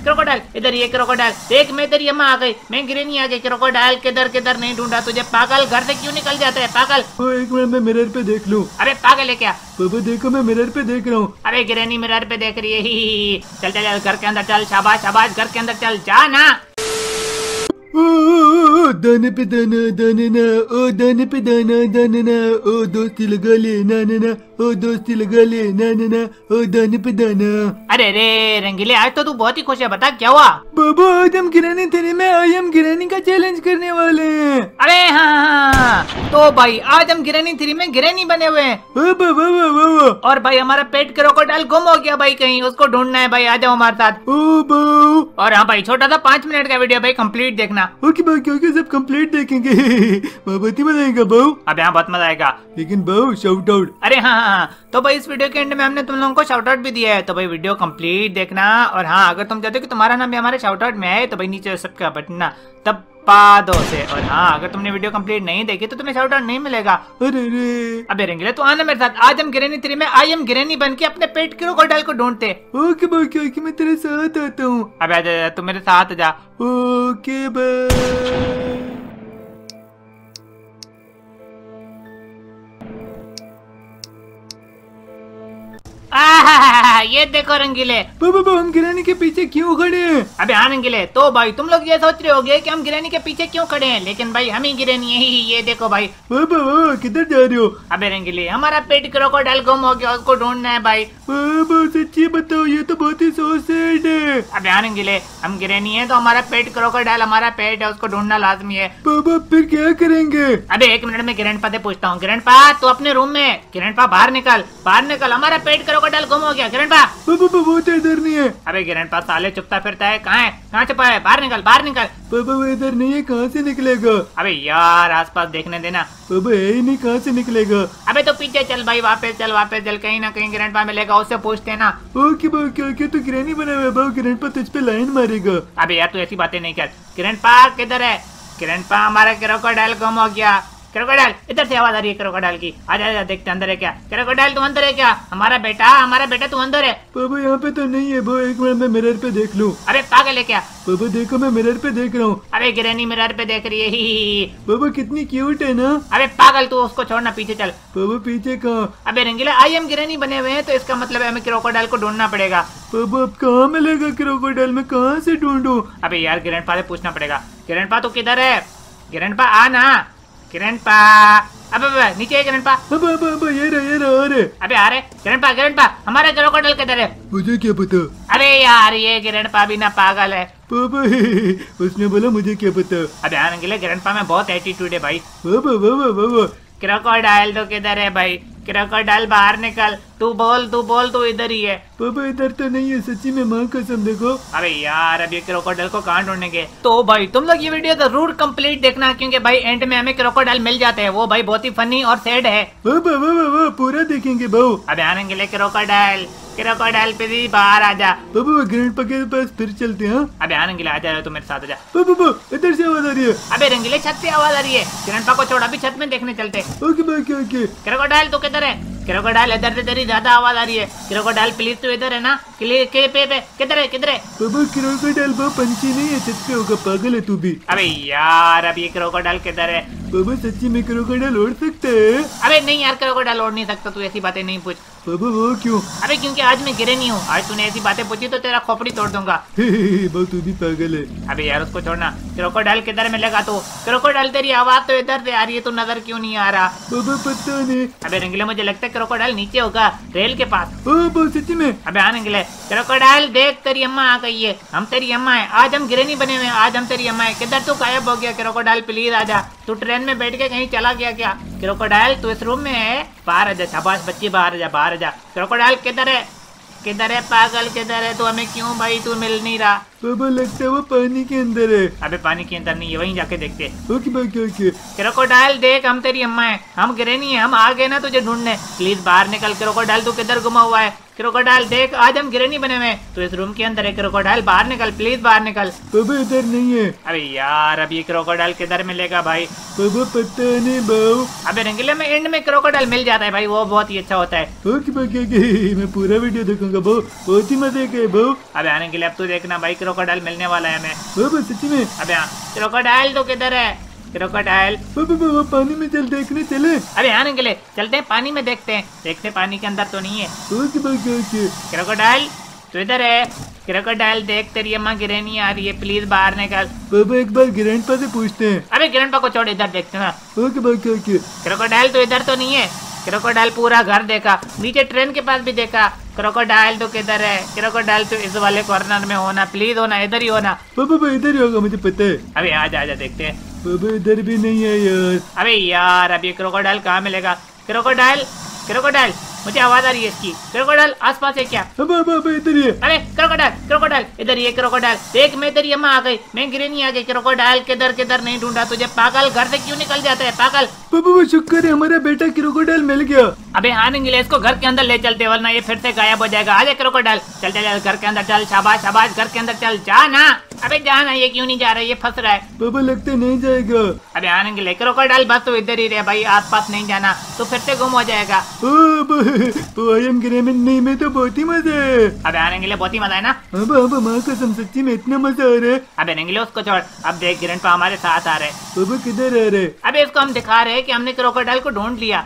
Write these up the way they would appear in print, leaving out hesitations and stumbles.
Crocodile इधर, ये crocodile देख, मैं तेरी अम्मा आ गई, मैं गिरनी आ गई। क्रोकोडाइल किधर किधर नहीं ढूंढा तुझे, पागल, घर से क्यों निकल जाता है पागल। एक मिनट मैं मिरर पे देख लूं। अरे पागल है क्या? पापा देखो मैं मिरर पे देख रहा हूँ। अरे गिरनी मिरर पे देख रही है, ही। चल चल चल घर के अंदर चल, शाबाश शाबाश, घर के अंदर चल, जा ना। ओ दाने पे दाना दाने ना, ओ दाने पे दाना दाने ना, ओ दोस्ती लगा ले ना ना ना, ओ दोस्ती लगा ले ना ना ना, ओ दाने पे दाना। अरे रे रंगीले, आज तो तू बहुत ही खुश है, बता क्या हुआ? बाबा आज हम गिरानी थ्री में आई एम गिरानी का चैलेंज करने वाले हैं। अरे हाँ, तो भाई आज हम गिरनी थ्री में गिरनी बने हुए हैं। और भाई हमारा पेट क्रोकोडाइल गुम हो गया भाई, कहीं उसको ढूंढना है भाई, आ जाओ हमारे साथ। और हाँ भाई, छोटा सा 5 मिनट का वीडियो भाई, कंप्लीट देखना। ओके भाई, क्योंकि सब कंप्लीट देखेंगे। बहुत ही मजा आएगा बहू। अब यहाँ बहुत मजा आएगा, लेकिन बहू शाउट आउट। अरे हाँ हाँ, तो भाई इस वीडियो के एंड में हमने तुम लोगों को शाउट आउट भी दिया है, तो भाई वीडियो कंप्लीट देखना। और हाँ, अगर तुम चाहते हो कि तुम्हारा नाम भी हमारे शाउट आउट में आए, तो भाई नीचे सब्सक्राइब बटन ना दबा दो से। और हाँ, अगर तुमने वीडियो कंप्लीट नहीं देखी तो तुम्हें शाउट आउट नहीं मिलेगा। अरे रे, अबे रंगीले तू आना मेरे साथ, आज हम गिरनी थ्री में आई एम गिरनी बन के अपने पेट क्रोकोडाइल को ढूंढते। ओके भाई, क्योंकि मैं तेरे साथ आता हूँ। अबे आजा, तू मेरे साथ जा। Okay bye. ये देखो रंगीले। बाबा हम गिरानी के पीछे क्यों खड़े हैं? अबे हाँ रंगीले, तो भाई तुम लोग ये सोच रहे होगे कि हम गिरनी के पीछे क्यों खड़े हैं, लेकिन भाई हम ही गिरनी है। ये देखो भाई। बाबा किधर जा रहे हो? अबे रंगीले, हमारा पेट क्रोकोडाइल गुम हो गया, उसको ढूंढना है भाई। बाबा सच्ची बताओ, ये तो बहुत ही सो सैड है। अबे हाँ रंगीले, हम गिरनी है तो हमारा पेट क्रोकोडाइल हमारा पेट है, उसको ढूंढना लाजमी है। बाबा फिर क्या करेंगे? अबे 1 मिनट में ग्रैंडपा से पूछता हूँ। ग्रैंडपा तू अपने रूम में, ग्रैंडपा बाहर निकल, बाहर निकल, हमारा पेट क्रोकोडाइल गुम हो गया। ग्रैंडपा बाबा वो तो इधर नहीं है। अबे ग्रैंडपा साले चुपता फिरता है, कहाँ है, कहाँ छुपा है, बाहर निकल बाहर निकल। बाबा वो इधर नहीं है, कहाँ से निकलेगा? अबे यार आसपास देखने देना। बाबा है ही नहीं, कहाँ से निकलेगा? अबे तो पीछे चल भाई, वापस चल, कहीं ना कहीं ग्रैंडपा मिलेगा, उससे पूछते ना। ओके बाबा, क्या तू गिरानी बना हुआ है? बाबा ग्रैंडपा तुझ पे लाइन मारेगा। अबे यार तू ऐसी बातें नहीं कर। ग्रैंडपा किधर है? ग्रैंडपा हमारा क्रोकोडाइल गुम हो गया। क्रोकोडाइल इधर से आवाज आ रही है क्रोकोडाइल की, आजा देखते अंदर है क्या। क्रोकोडाइल तू अंदर है क्या? हमारा बेटा तू अंदर है। बाबा यहाँ पे तो नहीं है। वो 1 मिनट में मिरर पे देख लूं। अरे पागल है क्या? बाबा देखो मैं मिरर पे देख रहा हूँ। अरे गिरनी मिरर पे देख रही है, ही। बाबा कितनी क्यूट है ना। अबे पागल, तू उसको छोड़ना, पीछे चल। बाबा पीछे कहाँ? अबे रंगीला, आई एम गिरनी बने हुए हैं, तो इसका मतलब है हमें क्रोकोडाइल को ढूंढना पड़ेगा। बाबा अब कहाँ मिलेगा क्रोकोडाइल? मैं कहाँ से ढूंढूं? अबे यार ग्रैंडपा से पूछना पड़ेगा। ग्रैंडपा तू किधर है? ग्रैंडपा आ ना, ग्रैंडपा। अबे नीचे है ग्रैंडपा। अब ये रहा। अबे आ रहे ग्रैंडपा, हमारा क्रोकोडाइल किधर है? मुझे क्या पता। अरे यार ये ग्रैंडपा भी ना पागल है। पापा उसने बोला मुझे क्या पता। अबे हाँ रंगीले, ग्रैंडपा में बहुत एटीट्यूड है भाई। बाबा क्रोकोडाइल तो किधर है भाई? क्रोकोडाइल बाहर निकल, तू बोल तू इधर ही है। पापा इधर तो नहीं है, सच्ची में माँ कसम देखो। अबे यार अब ये क्रोकोडाइल को कहाँ ढूंढेंगे? तो भाई तुम लोग ये वीडियो जरूर कंप्लीट देखना, क्योंकि भाई एंड में हमें क्रोकोडाइल मिल जाते हैं। वो भाई बहुत ही फनी और सैड है। बाबा पूरा देखेंगे बहू। अबे आने लिए क्रोकोडाइल पे भी बाहर आ जा। बाबा ग्रैंडपा के पास फिर चलते हैं। अबे हाँ रंगीले, आ जा, तू मेरे साथ आ जा। बाबा इधर से आवाज आ रही है। अबे रंगीले छत से आवाज आ रही है, ग्रैंडपा को छोड़ा, अभी छत में देखने चलते। ओके। क्रोकोडाइल तू किधर है? क्रोकोडाइल इधर से तेरी ज्यादा आवाज आ रही है। क्रोकोडाइल प्लीज तू इधर है ना? किधर है? बाबा क्रोकोडाइल वो पंछी नहीं है, छत पे होगा, पागल है तू भी। अबे यार अब ये क्रोकोडाइल किधर है? बाबा सच्ची में क्रोकोडाइल उड़ सकता है? अबे नहीं यार, क्रोकोडाइल उड़ नहीं सकता, तू ऐसी बातें नहीं पूछ। बाबा वो क्यों? अबे क्योंकि आज मैं गिरे नहीं हूँ, आज तूने ऐसी बातें पूछी तो तेरा खोपड़ी तोड़ दूंगा। बाबा तू भी पागल है। अबे यार उसको छोड़ना। क्रोकोडाइल किधर मिलेगा? तू क्रोकोडाइल, तेरी आवाज तो इधर से आ रही है, तू नजर क्यों नहीं आ रहा? बाबा पता नहीं। अबे रंगीले, मुझे लगता है क्रोकोडाइल नीचे होगा, रेल के पास। बाबा सच्ची में? अबे हाँ रंगीले, क्रोकोडाइल देख तेरी अम्मा आ गई है, हम तेरी अम्मा है, आज हम गिरे नहीं बने हुए, आज हम तेरी अम्मा है। किधर तू गायब हो गया? क्रोकोडाइल प्लीज आजा, तू ट्रेन में बैठ के कहीं चला गया क्या? क्रोकोडाइल तू इस रूम में है, बाहर आजा, शाबाश बच्ची, बाहर आजा। क्रोकोडाइल किधर है पागल, किधर है तू? हमें क्यों भाई तू मिल नहीं रहा? बाबा लगता है वो पानी के अंदर है। अबे पानी के अंदर नहीं है, वहीं जाके देखते। ओके। क्रोकोडाइल देख, हम तेरी अम्मा है, हम गिरे नहीं है, हम आ गए ना तुझे ढूंढने, प्लीज बाहर निकल। क्रोकोडाइल तू किधर गुमा हुआ है? क्रोकोडाइल देख आज हम गिरनी बने हुए हैं। तो इस रूम के अंदर है क्रोकोडाइल, बाहर निकल प्लीज बाहर निकल। पापा इधर नहीं है। अबे यार अब ये क्रोकोडाइल किधर मिलेगा भाई? पापा पता नहीं बाऊ। अबे रंगीले में एंड में क्रोकोडाइल मिल जाता है भाई, वो बहुत ही अच्छा होता है। ओके मैं पूरा वीडियो देखूंगा बाऊ, बहुत ही मजे के बाऊ। अबे आने के लिए अब तू देखना भाई क्रोकोडाइल मिलने वाला है हमें। पापा सच्ची में? अबे क्रोकोडाइल तो किधर है? क्रोकोडाइल पापा पानी में चल देखने चले। अबे आने के लिए चलते हैं, पानी में देखते हैं, देखते पानी के अंदर तो नहीं है। ओके क्रोकोडाइल तो इधर है। क्रोकोडाइल देख तेरी अम्मा गिरनी आ रही है, प्लीज बाहर निकल। पापा एक बार ग्रैंडपा से पूछते हैं। अबे ग्रैंडपा को छोड़, इधर देखते ना। ओके क्रोकोडाइल तो इधर तो नहीं है। क्रोकोडाइल पूरा घर देखा, नीचे ट्रेन के पास भी देखा। क्रोकोडाइल तो किधर है? क्रोकोडाइल तो इस वाले कॉर्नर में होना, प्लीज होना, इधर ही होना। पापा इधर ही होगा, मुझे पता है। अबे आजा देखते हैं। पापा इधर भी नहीं है यार। अबे यार अब ये क्रोकोडाइल कहाँ मिलेगा? क्रोकोडाइल मुझे आवाज आ रही है इसकी। क्रोकोडाइल आसपास है क्या? अब इधर ही है। अरे क्रोकोडाइल इधर ही है। क्रोकोडाइल देख मैं तेरी अम्मा आ गई, मैं गिरनी आ गई। क्रोकोडाइल किधर नहीं ढूंढा तुझे, पागल घर से क्यों निकल जाता है पागल? पापा शुक्र है हमारा बेटा क्रोकोडाइल मिल गया। अबे आने के लिए इसको घर के अंदर ले चलते, वरना ये फिर से गायब हो जाएगा। आजा क्रोकोडाइल चल घर के अंदर चल, शाबाश घर के अंदर चल, जा ना। अबे जाना, ये क्यों नहीं जा रहा है? ये फंस रहा है। पापा लगता नहीं जाएगा। अबे आने के लिए क्रोकोडाइल बस तो इधर ही रहे भाई, आसपास नहीं जाना तो फिर से गुम हो जाएगा। आई एम ग्रेमिन नहीं में तो बहुत ही मजा है। अबे आने के लिए बहुत ही मजा है ना। अब माँ कसम सच्ची में इतना मजा आ रहा है। अबे नहीं उसको छोड़, अब देख ग्रैंडपा हमारे साथ आ रहे। पापा किधर आ रहे? अबे इसको हम दिखा रहे हैं कि हमने क्रोकोडाइल को ढूंढ लिया।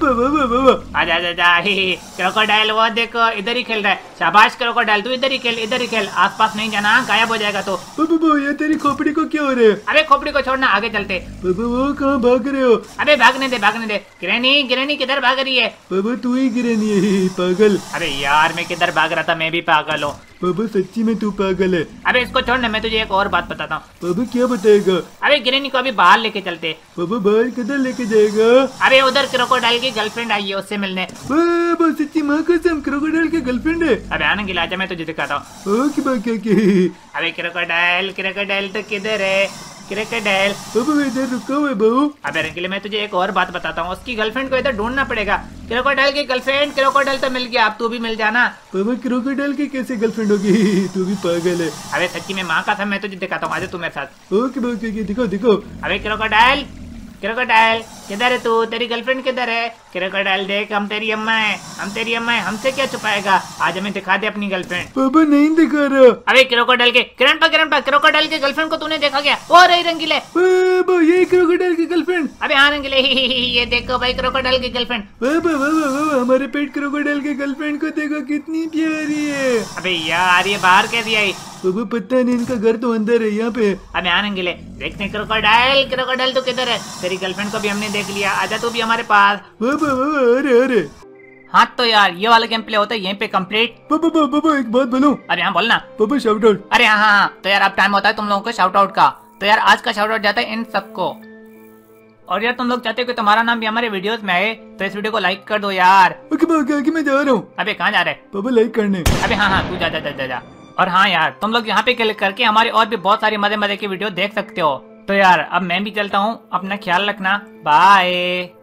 पापा आजा क्रोकोडाइल वो देखो इधर ही खेल रहा है। शाबाश क्रोकोडाइल तू इधर ही खेल, आसपास नहीं जाना, गायब हो जाएगा तो। पापा ये तेरी खोपड़ी को क्या हो रहा है? अबे खोपड़ी को छोड़ना, आगे चलते। पापा वो कहाँ भाग रहे हो? अबे भागने दे। गिरनी किधर भाग रही है? पापा तू ही गिरनी है पागल। अबे यार मैं किधर भाग रहा था, मैं भी पागल हूँ। पापा सच्ची में तू पागल है। अबे इसको छोड़ना, मैं तुझे एक और बात बताता हूँ। पापा क्या बताएगा? अबे गिरनी को अभी बाहर लेके चलते। पापा बाहर किधर लेके जाएगा? अबे उधर क्रोकोडाइल की गर्लफ्रेंड आई है, उससे मिलने। पापा सच्ची माँ कसम क्रोकोडाइल की गर्लफ्रेंड है। अबे आने के लिए आजा, मैं तुझे दिखाता हूँ। ओके अबे क्रोकोडाइल तो किधर है? क्रोकोडाइल पापा इधर रुका हुआ है बहू। अबे रंगीले मैं तुझे एक और बात बताता हूँ, उसकी गर्लफ्रेंड को इधर ढूंढना पड़ेगा। क्रोकोडाइल की गर्लफ्रेंड, क्रोकोडाइल तो मिल गया, अब तू भी मिल जाना। पापा क्रोकोडाइल की कैसे गर्लफ्रेंड होगी? तू भी पागल है। अबे सच्ची में माँ का था, मैं तुझे दिखाता हूँ, आजा तू मेरे साथ। ओके दिखो। अबे क्रोकोडाइल किधर है तू? तेरी गर्लफ्रेंड किधर है? क्रोकोडाइल देख हम तेरी अम्मा है, हमसे क्या छुपाएगा? आज हमें दिखा दे अपनी गर्लफ्रेंड। पापा नहीं दिखा रहा। अबे क्रोकोडाइल के ग्रैंडपा क्रोकोडाइल के गर्लफ्रेंड को तूने देखा क्या? वो रही रंगीले। पापा ये क्रोकोडाइल की गर्लफ्रेंड। अबे हाँ रंगीले ये देखो भाई क्रोकोडाइल की गर्लफ्रेंड। पापा हमारे पेट क्रोकोडाइल की गर्लफ्रेंड को देखो कितनी प्यारी है। अबे यार ये बाहर कैसी आई? पापा पता नहीं, इनका घर तो अंदर है यहाँ पे। अबे आने ले देखते क्रोकोडाइल तो किधर है? तेरी गर्लफ्रेंड को भी हमने देख लिया, आजा तू भी हमारे पास। पापा अरे हाँ तो यार ये वाला गेम प्ले होता है यहीं पे कंप्लीट। पापा एक बात बोलूं? अरे हाँ बोलना। पापा शाउट आउट। अरे हाँ तो यार अब टाइम होता है तुम लोगों को शाउट आउट का। तो यार आज का शाउट आउट जाता है इन सबको। और यार तुम लोग चाहते हो कि तुम्हारा नाम भी हमारे वीडियोस में आए तो इस वीडियो को लाइक कर दो यार। ओके मैं जा रहा हूँ। अबे कहाँ जा रहे? पापा लाइक करने। अबे हाँ तू जा। और हाँ यार तुम लोग यहाँ पे क्लिक करके हमारे और भी बहुत सारी मजे की वीडियो देख सकते हो। तो यार अब मैं भी चलता हूँ, अपना ख्याल रखना, बाय।